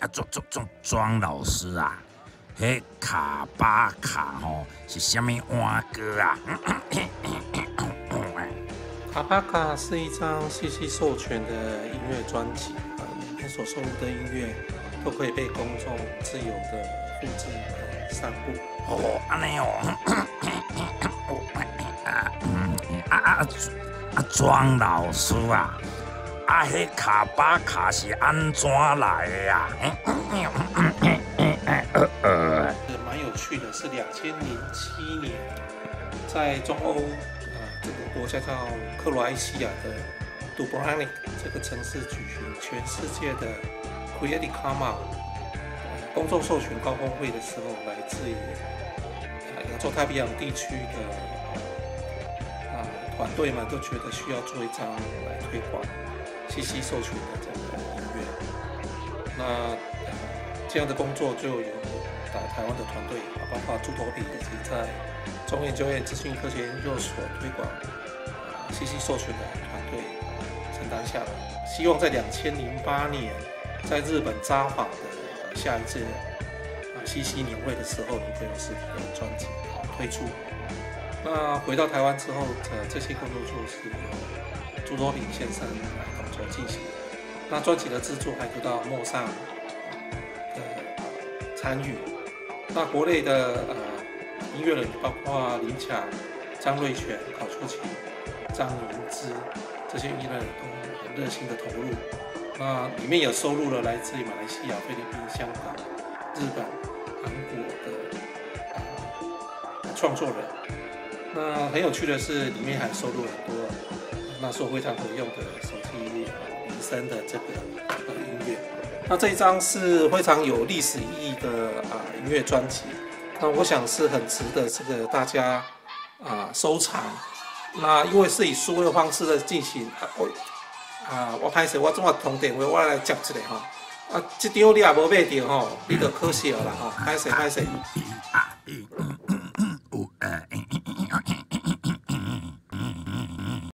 庄老师啊，迄卡巴卡吼是虾米碗歌啊？ 卡巴卡是一张CC授权的音乐专辑，里面所收录的音乐都可以被公众自由的复制和散布。 哦，安尼哦，庄老师啊，迄卡巴卡是安怎来的呀？ 蛮有趣的，是2007年在中欧这个国家叫克罗埃西亚的杜布拉尼克这个城市举行全世界的 Creative Commons 公众授权高峰会的时候，来自于亚洲太平洋地区的团队们都觉得需要做一张来推广CC授权的这样的音乐。那这样的工作就由台湾的团队，包括猪头皮以及在中研究院资讯科学研究所推广CC授权的团队承担下来。希望在2008年在日本札幌的下一届CC年会的时候，能够有实体的专辑推出。那回到台湾之后，这些工作就是由朱多平先生来统筹进行。那专辑的制作还得到莫尚的参与。那国内的音乐人包括林强、张瑞全、郝秋琪、张盈之这些音乐人都很热心的投入。那里面也收录了来自于马来西亚、菲律宾、香港、日本、韩国的创作人。那很有趣的是，里面还收录很多那时候非常可用的手机铃声的这个音乐。那这一张是非常有历史意义的音乐专辑，那我想是很值得这个大家收藏。那因为是以数位方式的进行，我拍摄我怎么通电话，我来接一下吼。这张你也无买到吼，你就可惜了啦吼，拍摄。